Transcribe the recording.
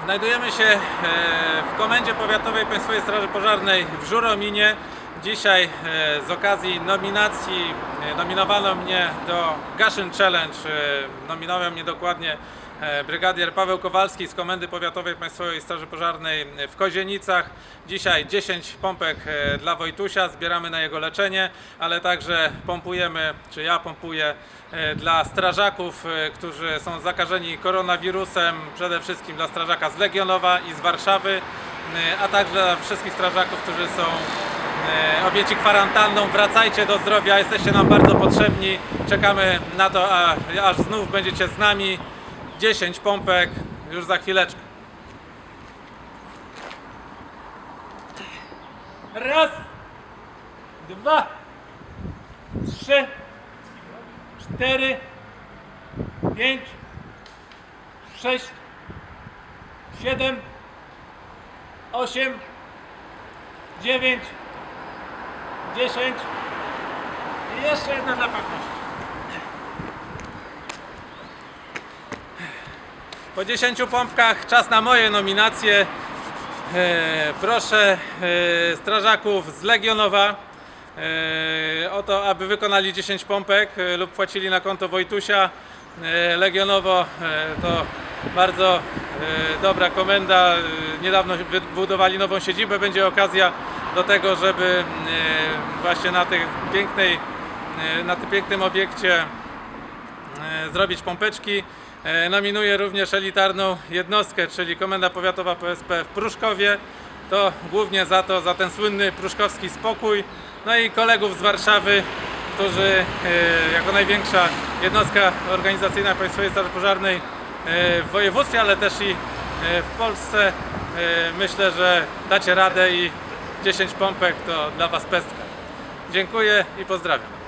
Znajdujemy się w Komendzie Powiatowej Państwowej Straży Pożarnej w Żurominie. Dzisiaj z okazji nominacji nominowano mnie do Gaszyn Challenge. Nominował mnie dokładnie brygadier Paweł Kowalski z Komendy Powiatowej Państwowej Straży Pożarnej w Kozienicach. Dzisiaj 10 pompek dla Wojtusia, zbieramy na jego leczenie, ale także pompujemy, czy ja pompuję dla strażaków, którzy są zakażeni koronawirusem, przede wszystkim dla strażaka z Legionowa i z Warszawy, a także dla wszystkich strażaków, którzy są objęci kwarantanną. Wracajcie do zdrowia, jesteście nam bardzo potrzebni, czekamy na to, aż znów będziecie z nami. 10 pompek już za chwileczkę. Raz, dwa, trzy, 4, 5, 6, 7, 8, 9, 10 i jeszcze jedna dla pewności. Po 10 pompkach czas na moje nominacje. Proszę strażaków z Legionowa o to, aby wykonali 10 pompek lub płacili na konto Wojtusia. Legionowo to bardzo dobra komenda. Niedawno wybudowali nową siedzibę. Będzie okazja do tego, żeby właśnie na tym pięknym obiekcie zrobić pompeczki. Nominuję również elitarną jednostkę, czyli Komenda Powiatowa PSP w Pruszkowie. To głównie za ten słynny pruszkowski spokój. No i kolegów z Warszawy, którzy jako największa jednostka organizacyjna Państwowej Straży Pożarnej w województwie, ale też i w Polsce, myślę, że dacie radę i 10 pompek to dla Was pestka. Dziękuję i pozdrawiam.